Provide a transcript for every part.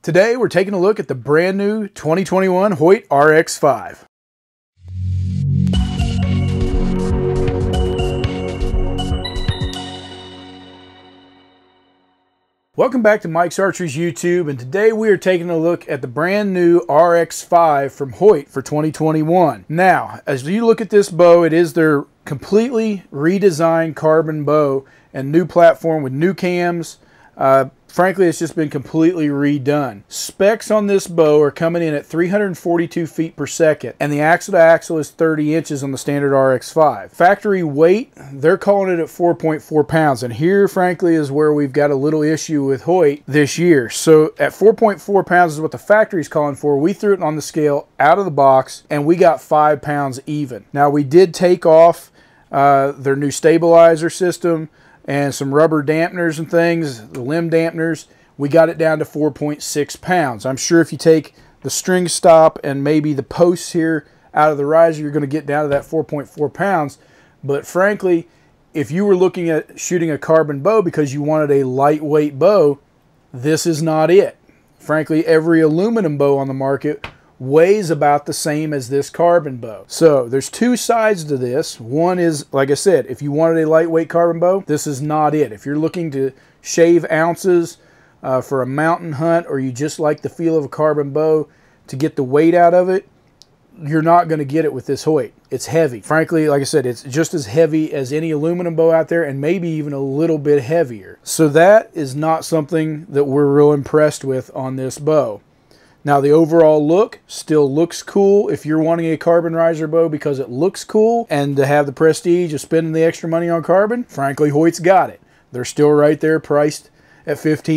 Today we're taking a look at the brand new 2021 Hoyt RX-5. Welcome back to Mike's Archery's YouTube, and today we are taking a look at the brand new RX-5 from Hoyt for 2021. Now, as you look at this bow, it is their completely redesigned carbon bow and new platform with new cams. Frankly, it's just been completely redone. Specs on this bow are coming in at 342 feet per second, and the axle to axle is 30 inches on the standard RX-5. Factory weight, they're calling it at 4.4 pounds, and here, frankly, is where we've got a little issue with Hoyt this year. So at 4.4 pounds is what the factory's calling for. We threw it on the scale out of the box, and we got 5 pounds even. Now, we did take off their new stabilizer system and some rubber dampeners and things, the limb dampeners. We got it down to 4.6 pounds. I'm sure if you take the string stop and maybe the posts here out of the riser, you're going to get down to that 4.4 pounds. But frankly, if you were looking at shooting a carbon bow because you wanted a lightweight bow, this is not it. Frankly, every aluminum bow on the market weighs about the same as this carbon bow. So there's two sides to this. One is, like I said, if you wanted a lightweight carbon bow, this is not it. If you're looking to shave ounces for a mountain hunt, or you just like the feel of a carbon bow to get the weight out of it, you're not going to get it with this Hoyt. It's heavy. Frankly, like I said, it's just as heavy as any aluminum bow out there, and maybe even a little bit heavier. So that is not something that we're real impressed with on this bow. Now, the overall look still looks cool if you're wanting a carbon riser bow because it looks cool and to have the prestige of spending the extra money on carbon. Frankly, Hoyt's got it. They're still right there priced at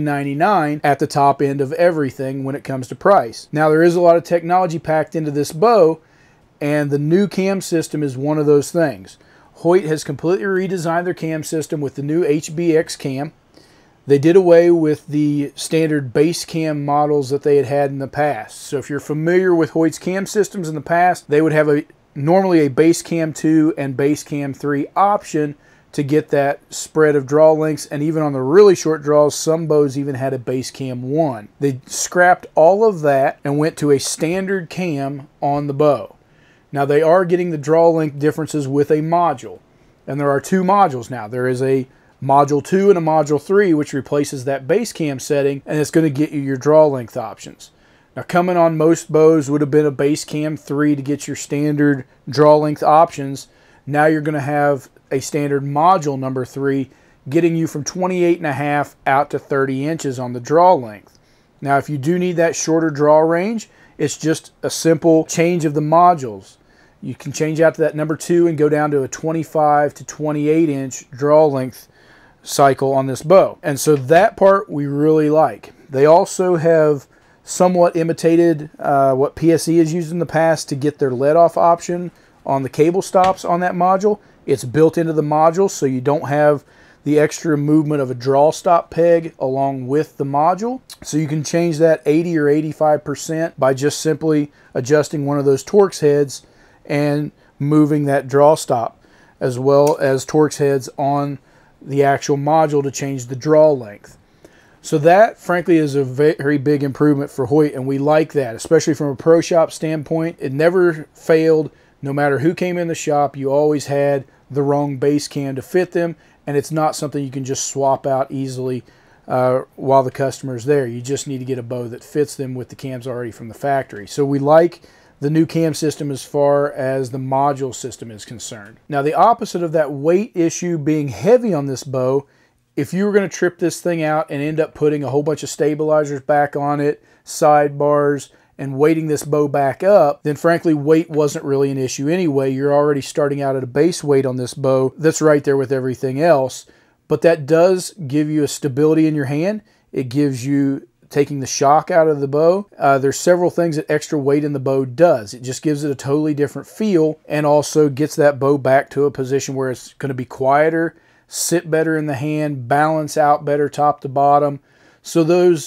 $15.99 at the top end of everything when it comes to price. Now, there is a lot of technology packed into this bow, and the new cam system is one of those things. Hoyt has completely redesigned their cam system with the new HBX Cam. They did away with the standard base cam models that they had in the past. So if you're familiar with Hoyt's cam systems in the past, they would have normally a base cam 2 and base cam 3 option to get that spread of draw lengths, and even on the really short draws, some bows even had a base cam 1. They scrapped all of that and went to a standard cam on the bow. Now, they are getting the draw length differences with a module, and there are two modules now. There is a Module 2 and a Module 3, which replaces that base cam setting, and it's going to get you your draw length options. Now, coming on most bows would have been a base cam 3 to get your standard draw length options. Now you're going to have a standard module number 3 getting you from 28.5 out to 30 inches on the draw length. Now, if you do need that shorter draw range, it's just a simple change of the modules. You can change out to that number 2 and go down to a 25 to 28 inch draw length cycle on this bow. And so that part we really like. They also have somewhat imitated what PSE has used in the past to get their let-off option on the cable stops on that module. It's built into the module, so you don't have the extra movement of a draw stop peg along with the module. So you can change that 80 or 85% by just simply adjusting one of those Torx heads and moving that draw stop, as well as Torx heads on the actual module to change the draw length. So that, frankly, is a very big improvement for Hoyt, and we like that, especially from a pro shop standpoint. It never failed. No matter who came in the shop, you always had the wrong base cam to fit them, and it's not something you can just swap out easily while the customer's there. You just need to get a bow that fits them with the cams already from the factory. So we like the new cam system as far as the module system is concerned. Now, the opposite of that weight issue being heavy on this bow, if you were going to trip this thing out and end up putting a whole bunch of stabilizers back on it, sidebars, and weighting this bow back up, then frankly, weight wasn't really an issue anyway. You're already starting out at a base weight on this bow that's right there with everything else. But that does give you a stability in your hand. It gives you taking the shock out of the bow. There's several things that extra weight in the bow does. It just gives it a totally different feel, and also gets that bow back to a position where it's going to be quieter, sit better in the hand, balance out better top to bottom. So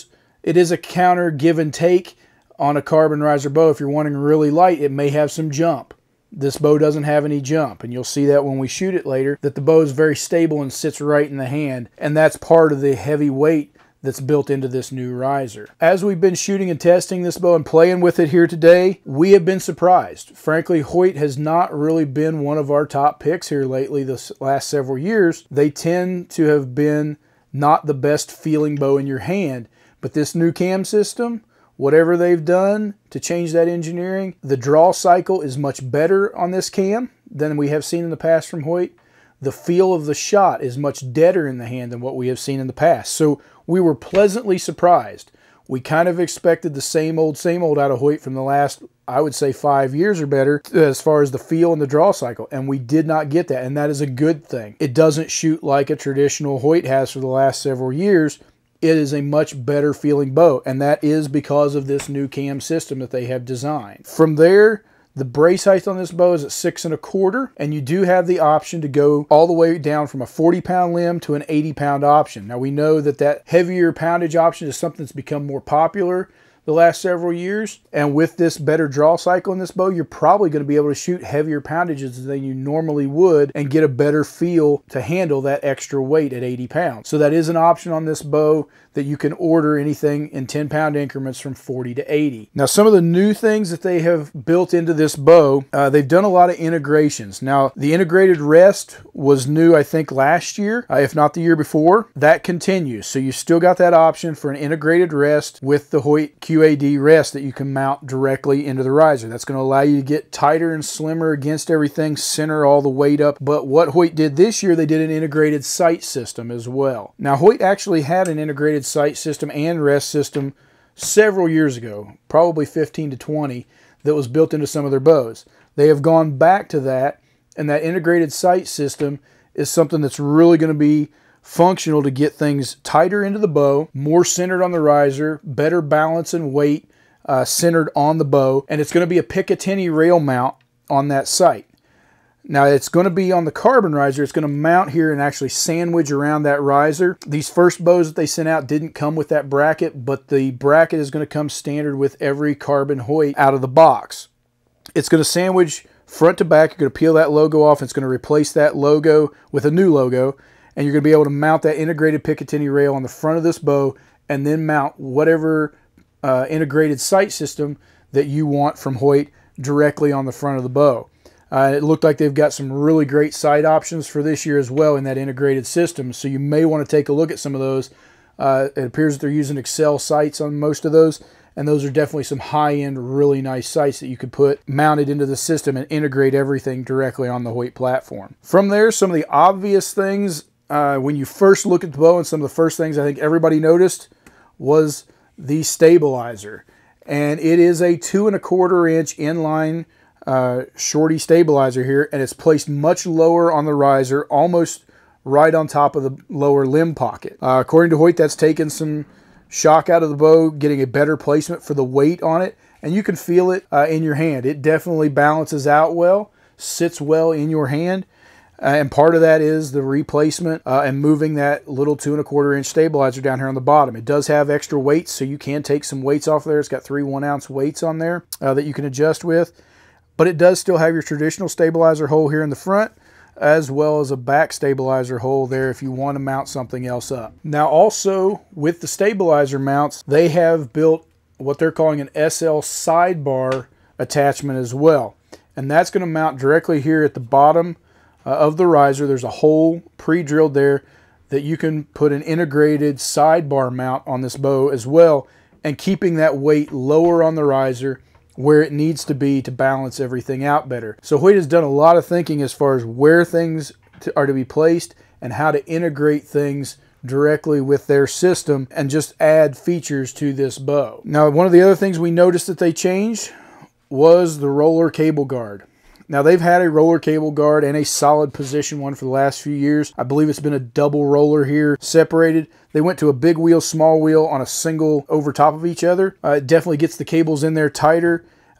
it is a counter give and take on a carbon riser bow. If you're wanting really light, it may have some jump. This bow doesn't have any jump, and you'll see that when we shoot it later, that the bow is very stable and sits right in the hand, and that's part of the heavy weight that's built into this new riser. As we've been shooting and testing this bow and playing with it here today, we have been surprised. Frankly, Hoyt has not really been one of our top picks here lately this last several years. They tend to have been not the best feeling bow in your hand, but this new cam system, whatever they've done to change that engineering, the draw cycle is much better on this cam than we have seen in the past from Hoyt. The feel of the shot is much deader in the hand than what we have seen in the past. So we were pleasantly surprised. We kind of expected the same old out of Hoyt from the last, I would say, 5 years or better as far as the feel and the draw cycle, and we did not get that, and that is a good thing. It doesn't shoot like a traditional Hoyt has for the last several years. It is a much better feeling bow, and that is because of this new cam system that they have designed. From there, the brace height on this bow is at 6 1/4, and you do have the option to go all the way down from a 40-pound limb to an 80-pound option. Now we know that that heavier poundage option is something that's become more popular the last several years, and with this better draw cycle in this bow, you're probably going to be able to shoot heavier poundages than you normally would and get a better feel to handle that extra weight at 80 pounds. So that is an option on this bow, that you can order anything in 10-pound increments from 40 to 80. Now, some of the new things that they have built into this bow, they've done a lot of integrations. Now, the integrated rest was new, I think, last year, if not the year before. That continues. So you still got that option for an integrated rest with the Hoyt QAD rest that you can mount directly into the riser. That's going to allow you to get tighter and slimmer against everything, center all the weight up. But what Hoyt did this year, they did an integrated sight system as well. Now, Hoyt actually had an integrated sight system and rest system several years ago, probably 15 to 20, that was built into some of their bows. They have gone back to that, and that integrated sight system is something that's really going to be functional to get things tighter into the bow, more centered on the riser, better balance and weight centered on the bow, and it's going to be a Picatinny rail mount on that sight. Now, it's going to be on the carbon riser. It's going to mount here and actually sandwich around that riser. These first bows that they sent out didn't come with that bracket, but the bracket is going to come standard with every carbon Hoyt out of the box. It's going to sandwich front to back. You're going to peel that logo off. It's going to replace that logo with a new logo, and you're going to be able to mount that integrated Picatinny rail on the front of this bow and then mount whatever integrated sight system that you want from Hoyt directly on the front of the bow. It looked like they've got some really great sight options for this year as well in that integrated system, so you may want to take a look at some of those. It appears that they're using Excel sights on most of those, and those are definitely some high-end, really nice sights that you could put mounted into the system and integrate everything directly on the Hoyt platform. From there, some of the obvious things when you first look at the bow, and some of the first things I think everybody noticed was the stabilizer. And it is a 2 1/4 inch inline shorty stabilizer here, and it's placed much lower on the riser, almost right on top of the lower limb pocket. According to Hoyt, that's taken some shock out of the bow, getting a better placement for the weight on it, and you can feel it in your hand. It definitely balances out well, sits well in your hand, and part of that is the replacement and moving that little 2 1/4 inch stabilizer down here on the bottom. It does have extra weights, so you can take some weights off there. It's got 3 1-ounce weights on there that you can adjust with. But it does still have your traditional stabilizer hole here in the front, as well as a back stabilizer hole there if you want to mount something else up. Now also, with the stabilizer mounts, they have built what they're calling an SL sidebar attachment as well. And that's going to mount directly here at the bottom of the riser. There's a hole pre-drilled there that you can put an integrated sidebar mount on this bow as well, and keeping that weight lower on the riser where it needs to be to balance everything out better. So Hoyt has done a lot of thinking as far as where things are to be placed and how to integrate things directly with their system and just add features to this bow. Now, one of the other things we noticed that they changed was the roller cable guard. Now, they've had a roller cable guard and a solid position one for the last few years. I believe it's been a double roller here separated. They went to a big wheel, small wheel on a single over top of each other. It definitely gets the cables in there tighter.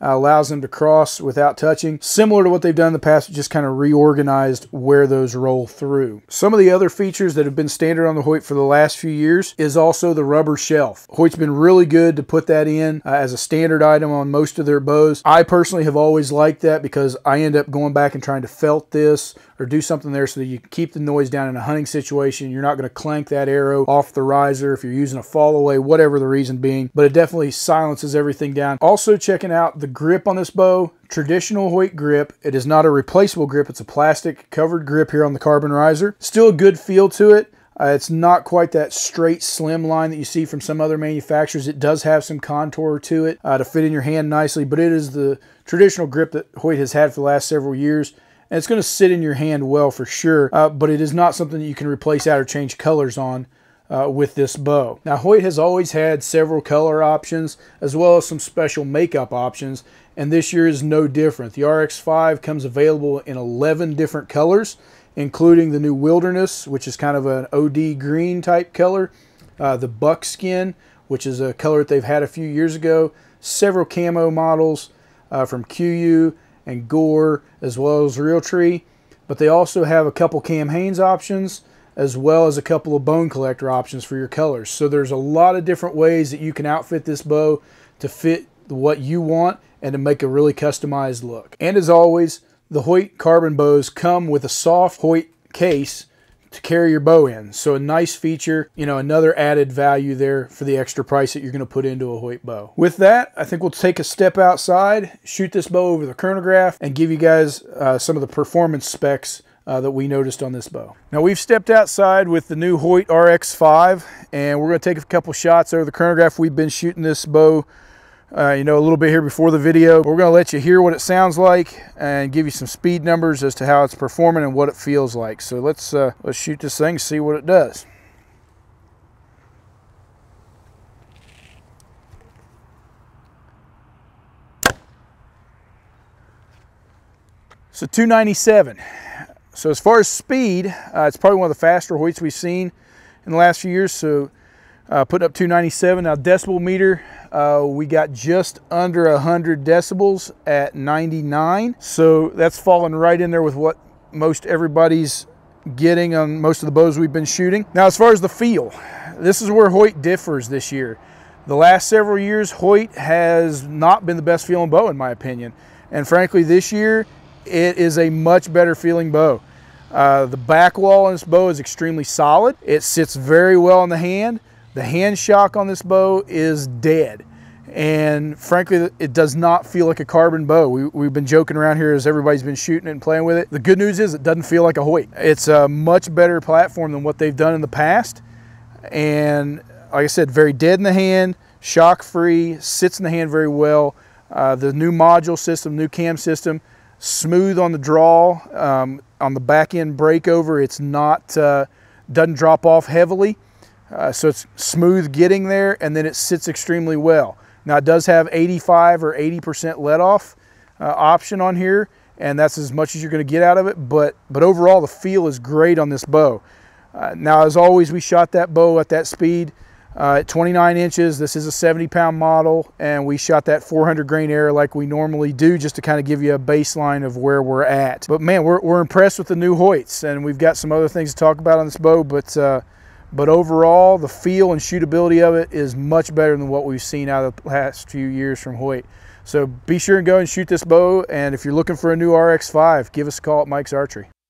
allows them to cross without touching. Similar to what they've done in the past, just kind of reorganized where those roll through. Some of the other features that have been standard on the Hoyt for the last few years is also the rubber shelf. Hoyt's been really good to put that in as a standard item on most of their bows. I personally have always liked that because I end up going back and trying to felt this or do something there so that you can keep the noise down in a hunting situation. You're not going to clank that arrow off the riser if you're using a fall away, whatever the reason being, but it definitely silences everything down. Also checking out the grip on this bow. Traditional Hoyt grip. It is not a replaceable grip. It's a plastic covered grip here on the carbon riser. Still a good feel to it. It's not quite that straight slim line that you see from some other manufacturers. It does have some contour to it to fit in your hand nicely, but it is the traditional grip that Hoyt has had for the last several years. And it's going to sit in your hand well for sure, but it is not something that you can replace out or change colors on with this bow. Now, Hoyt has always had several color options as well as some special makeup options, and this year is no different. The RX-5 comes available in 11 different colors, including the new Wilderness, which is kind of an OD green type color, the Buckskin, which is a color that they've had a few years ago, several camo models from QU and Gore, as well as Realtree, but they also have a couple Cam Hanes options, as well as a couple of bone collector options for your colors. So there's a lot of different ways that you can outfit this bow to fit what you want and to make a really customized look. And as always, the Hoyt carbon bows come with a soft Hoyt case to carry your bow in. So a nice feature, you know, another added value there for the extra price that you're going to put into a Hoyt bow. With that, I think we'll take a step outside, shoot this bow over the chronograph, and give you guys some of the performance specs that we noticed on this bow. Now, we've stepped outside with the new Hoyt RX-5, and we're going to take a couple shots over the chronograph. We've been shooting this bow you know, a little bit here before the video. We're going to let you hear what it sounds like and give you some speed numbers as to how it's performing and what it feels like. So let's shoot this thing, see what it does. So 297. So as far as speed, it's probably one of the faster Hoyts we've seen in the last few years. So putting up 297. Now decibel meter, we got just under 100 decibels at 99. So that's falling right in there with what most everybody's getting on most of the bows we've been shooting. Now as far as the feel, this is where Hoyt differs this year. The last several years, Hoyt has not been the best feeling bow in my opinion. And frankly, this year, it is a much better feeling bow. The back wall on this bow is extremely solid. It sits very well on the hand. The hand shock on this bow is dead. And frankly, it does not feel like a carbon bow. We've been joking around here as everybody's been shooting it and playing with it. The good news is it doesn't feel like a Hoyt. It's a much better platform than what they've done in the past. And like I said, very dead in the hand, shock free, sits in the hand very well. The new module system, new cam system, smooth on the draw, on the back end breakover. It's not, doesn't drop off heavily. So it's smooth getting there, and then it sits extremely well. Now it does have 85 or 80% let off option on here, and that's as much as you're going to get out of it, but overall the feel is great on this bow. Now as always, we shot that bow at that speed at 29 inches. This is a 70-pound model, and we shot that 400 grain arrow like we normally do, just to kind of give you a baseline of where we're at. But man, we're impressed with the new Hoyts, and we've got some other things to talk about on this bow, but overall the feel and shootability of it is much better than what we've seen out of the last few years from Hoyt. So be sure and go and shoot this bow, and if you're looking for a new RX-5, give us a call at Mike's Archery.